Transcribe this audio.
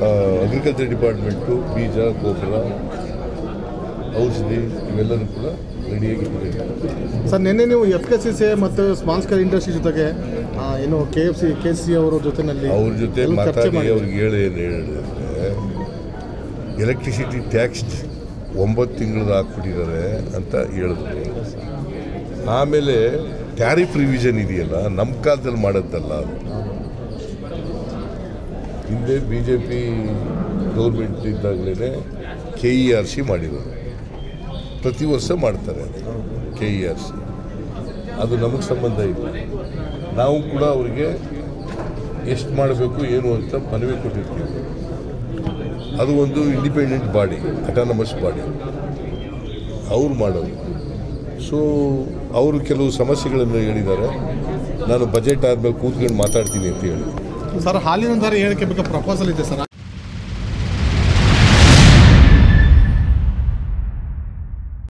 Agriculture department ಬೀಜ ಗೊಬ್ಬರ ಔಷಧಿ ಇವೆಲ್ಲರೂ ಕೂಡ ರೆಡಿಯಾಗಿಟ್ಟಿದೆ ಸರ್. ನಿನ್ನೆ ನೀವು FKCCI ಮತ್ತು ಸ್ಮಾಲ್ ಸ್ಕೇಲ್ ಇಂಡಸ್ಟ್ರಿ ಜೊತೆಗೆ ಏನು KFC ಅವರ ಜೊತೆಯಲ್ಲಿ ಅವ್ರ ಜೊತೆ ಮಾತಾಡಿ ಅವ್ರಿಗೆ ಹೇಳಿದ್ರೆ ಎಲೆಕ್ಟ್ರಿಸಿಟಿ ಟ್ಯಾಕ್ಸ್ 9 ತಿಂಗಳದ್ದು ಹಾಕ್ಬಿಟ್ಟಿದ್ದಾರೆ ಅಂತ ಹೇಳಿದ್ರು. ಆಮೇಲೆ ಟ್ಯಾರಿಫ್ ರಿವಿಷನ್ ಇದೆಯಲ್ಲ, ನಮ್ಮ ಕಾಲದಲ್ಲಿ ಮಾಡೋದಲ್ಲ. ಅದು ಹಿಂದೆ BJP ಗೌರ್ಮೆಂಟ್ ಇದ್ದಾಗಲೇ KERC ಮಾಡಿರೋದು. ಪ್ರತಿ ವರ್ಷ ಮಾಡ್ತಾರೆ KERC. ಅದು ನಮಗೆ ಸಂಬಂಧ ಇಲ್ಲ. ನಾವು ಕೂಡ ಅವರಿಗೆ ಎಷ್ಟು ಮಾಡಬೇಕು ಏನು ಅಂತ ಮನವಿ ಕೊಟ್ಟಿರ್ತೀವಿ. ಅದು ಒಂದು ಇಂಡಿಪೆಂಡೆಂಟ್ ಬಾಡಿ, ಅಟಾನಮಸ್ ಬಾಡಿ, ಅವ್ರು ಮಾಡೋದು. ಸೊ ಅವರು ಕೆಲವು ಸಮಸ್ಯೆಗಳನ್ನು ಹೇಳಿದ್ದಾರೆ. ನಾನು ಬಜೆಟ್ ಆದಮೇಲೆ ಕೂತ್ಕೊಂಡು ಮಾತಾಡ್ತೀನಿ ಅಂತ ಹೇಳಿ ಸರ್. ಹಾಲಿನ ದರ ಹೇಳಿಕೆ ಬಗ್ಗೆ ಪ್ರಪೋಸಲ್ ಇದೆ ಸರ್.